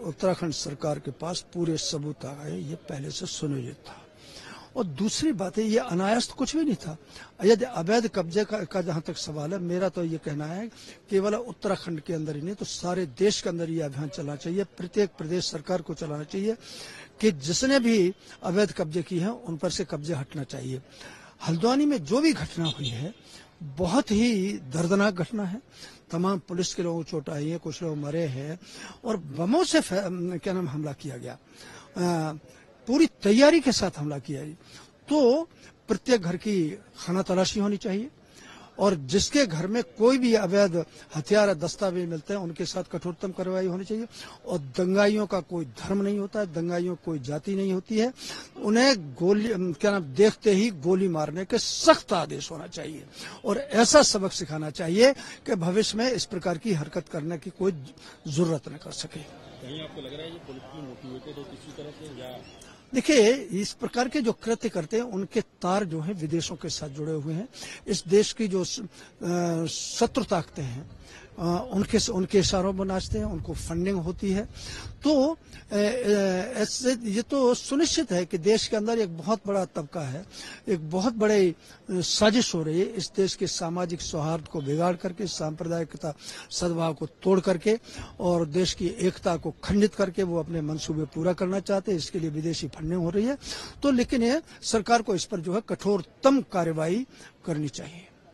उत्तराखंड सरकार के पास पूरे सबूत आ गए, ये पहले से सुनियोजित था। और दूसरी बात है, ये अनायास तो कुछ भी नहीं था। यदि अवैध कब्जे का जहां तक सवाल है, मेरा तो ये कहना है केवल उत्तराखंड के अंदर ही नहीं तो सारे देश के अंदर ये अभियान चलना चाहिए। प्रत्येक प्रदेश सरकार को चलाना चाहिए कि जिसने भी अवैध कब्जे की है उन पर से कब्जे हटना चाहिए। हल्द्वानी में जो भी घटना हुई है बहुत ही दर्दनाक घटना है। तमाम पुलिस के लोगों को चोट आई है, कुछ लोग मरे हैं और बमों से हमला किया गया, पूरी तैयारी के साथ हमला किया है। तो प्रत्येक घर की खाना तलाशी होनी चाहिए और जिसके घर में कोई भी अवैध हथियार दस्तावेज मिलते हैं उनके साथ कठोरतम कार्रवाई होनी चाहिए। और दंगाइयों का कोई धर्म नहीं होता है, दंगाइयों कोई जाति नहीं होती है। उन्हें गोली देखते ही गोली मारने के सख्त आदेश होना चाहिए और ऐसा सबक सिखाना चाहिए कि भविष्य में इस प्रकार की हरकत करने की कोई जरूरत न कर सके। कहीं आपको लग रहा है ये पुलिस की मोटिवेटेड है किसी तरह से, या देखिए, इस प्रकार के जो कृत्य करते हैं उनके तार जो हैं विदेशों के साथ जुड़े हुए हैं। इस देश की जो शत्रु ताकतें हैं उनके इशारों पर नाचते हैं, उनको फंडिंग होती है। तो ऐसे ये तो सुनिश्चित है कि देश के अंदर एक बहुत बड़ा तबका है, एक बहुत बड़ी साजिश हो रही है इस देश के सामाजिक सौहार्द को बिगाड़ करके, सांप्रदायिकता सद्भाव को तोड़ करके और देश की एकता को खंडित करके वो अपने मंसूबे पूरा करना चाहते हैं। इसके लिए विदेशी फंडिंग हो रही है। तो लेकिन ये सरकार को इस पर जो है कठोरतम कार्रवाई करनी चाहिए।